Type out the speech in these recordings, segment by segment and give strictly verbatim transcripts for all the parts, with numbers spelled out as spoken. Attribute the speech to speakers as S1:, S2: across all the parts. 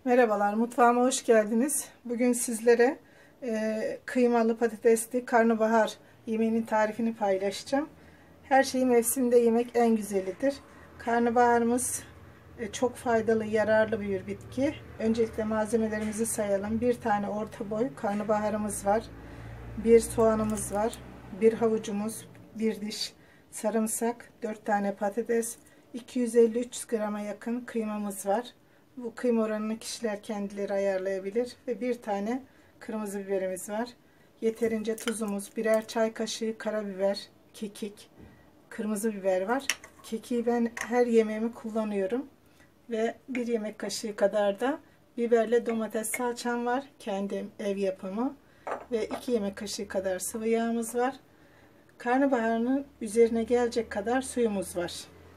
S1: Merhabalar, mutfağıma hoş geldiniz. Bugün sizlere e, kıymalı patatesli karnabahar yemeğinin tarifini paylaşacağım. Her şeyi mevsiminde yemek en güzelidir. Karnabaharımız e, çok faydalı, yararlı bir bitki. Öncelikle malzemelerimizi sayalım. Bir tane orta boy karnabaharımız var. Bir soğanımız var. Bir havucumuz, bir diş sarımsak, dört tane patates, iki yüz elli üç yüz grama yakın kıymamız var. Bu kıyma oranını kişiler kendileri ayarlayabilir. Ve bir tane kırmızı biberimiz var. Yeterince tuzumuz, birer çay kaşığı karabiber, kekik, kırmızı biber var. Kekiği ben her yemeğimi kullanıyorum. Ve bir yemek kaşığı kadar da biberle domates salçam var. Kendim ev yapımı. Ve iki yemek kaşığı kadar sıvı yağımız var. Karnabaharının üzerine gelecek kadar suyumuz var.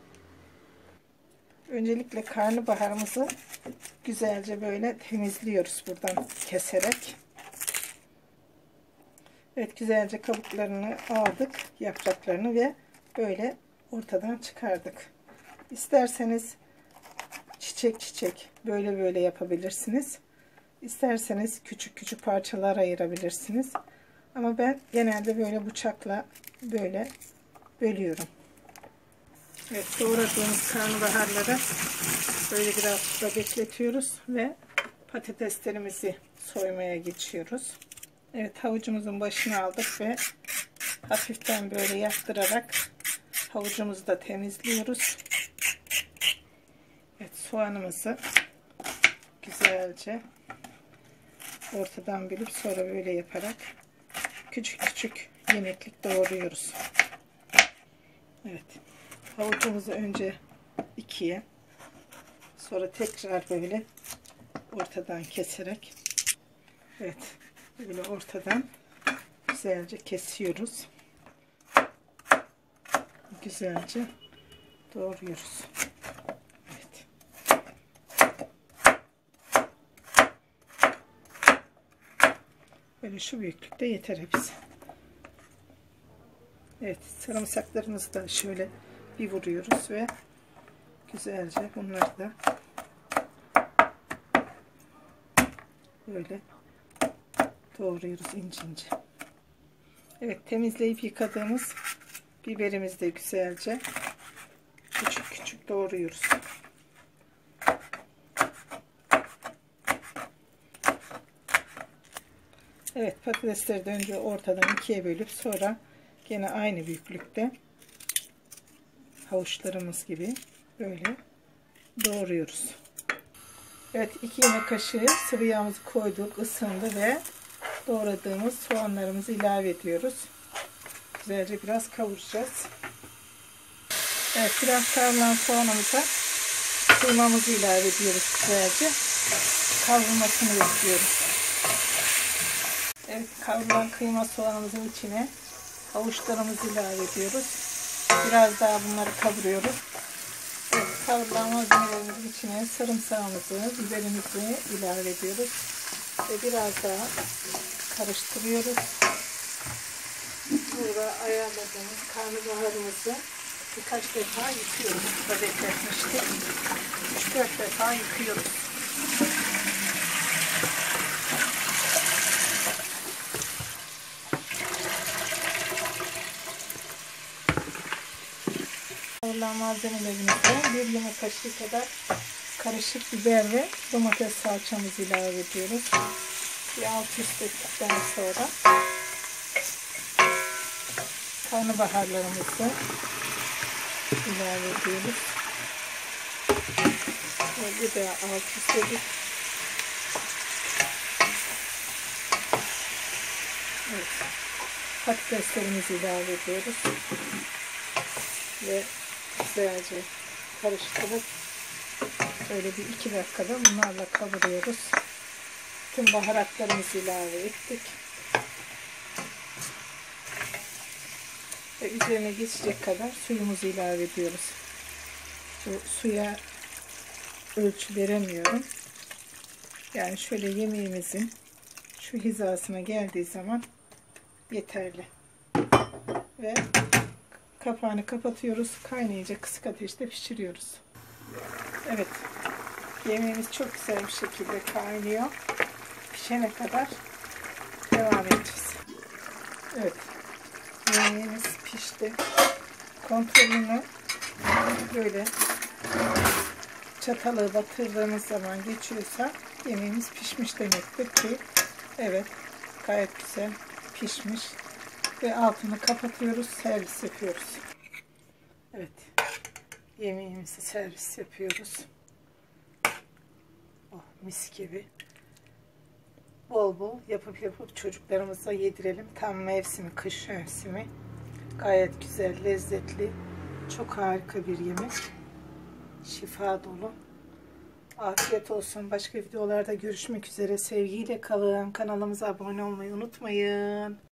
S1: Öncelikle karnabaharımızı güzelce böyle temizliyoruz buradan keserek. Evet, güzelce kabuklarını aldık, yapraklarını ve böyle ortadan çıkardık. İsterseniz çiçek çiçek böyle böyle yapabilirsiniz. İsterseniz küçük küçük parçalar ayırabilirsiniz. Ama ben genelde böyle bıçakla böyle bölüyorum. Evet, doğradığımız karnabaharları böyle biraz suda bekletiyoruz ve patateslerimizi soymaya geçiyoruz. Evet, havucumuzun başını aldık ve hafiften böyle yaptırarak havucumuzu da temizliyoruz. Evet, soğanımızı güzelce ortadan bölüp sonra böyle yaparak küçük küçük yemeklik doğruyoruz. Evet. Havucumuzu önce ikiye, sonra tekrar böyle ortadan keserek, evet, böyle ortadan güzelce kesiyoruz. Güzelce doğruyoruz. Evet. Böyle şu büyüklükte yeter hepsi. Evet, sarımsaklarımızı da şöyle bir vuruyoruz ve güzelce bunları da böyle doğruyoruz ince ince. Evet, temizleyip yıkadığımız biberimizi de güzelce küçük küçük doğruyoruz. Evet, patatesleri de önce ortadan ikiye bölüp sonra gene aynı büyüklükte havuçlarımız gibi böyle doğruyoruz. Evet, iki yemek kaşığı sıvı yağımızı koyduk, ısındı ve doğradığımız soğanlarımızı ilave ediyoruz. Güzelce biraz kavuracağız. Evet, biraz kavrulan soğanımıza kıymamızı ilave ediyoruz güzelce. Kavrulmasını bekliyoruz. Evet, kavrulan kıyma soğanımızın içine havuçlarımızı ilave ediyoruz. Biraz daha bunları kavuruyoruz. Evet, kavrulan malzemelerimizin içine sarımsağımızı, biberimizi ilave ediyoruz. Ve biraz daha karıştırıyoruz. Burada ayarladığımız karnabaharımızı birkaç defa yıkıyoruz. Burada bekletmiştik. üç dört defa yıkıyoruz. Kavurulan malzemelerimize bir yemek kaşığı kadar karışık biber ve domates salçamızı ilave ediyoruz. Bir alt üst ettikten sonra karnabaharlarımızı ilave ediyoruz. Ve bir de alt üst edip evet, patateslerimizi ilave ediyoruz. Ve güzelce karıştırıp böyle bir iki dakikada bunlarla kavuruyoruz. Tüm baharatlarımızı ilave ettik. Ve üzerine geçecek kadar suyumuzu ilave ediyoruz. Bu suya ölçü veremiyorum. Yani şöyle yemeğimizin şu hizasına geldiği zaman yeterli. Ve kapağını kapatıyoruz. Kaynayınca kısık ateşte pişiriyoruz. Evet. Yemeğimiz çok güzel bir şekilde kaynıyor. Pişene kadar devam edeceğiz. Evet. Yemeğimiz pişti. Kontrolünü böyle çatalı batırdığımız zaman geçiyorsa yemeğimiz pişmiş demektir ki evet, gayet güzel pişmiş ve altını kapatıyoruz, servis yapıyoruz. Evet, yemeğimizi servis yapıyoruz. Oh, mis gibi. Bol bol yapıp yapıp çocuklarımıza yedirelim. Tam mevsimi, kış mevsimi. Gayet güzel, lezzetli, çok harika bir yemek. Şifa dolu. Afiyet olsun. Başka videolarda görüşmek üzere. Sevgiyle kalın. Kanalımıza abone olmayı unutmayın.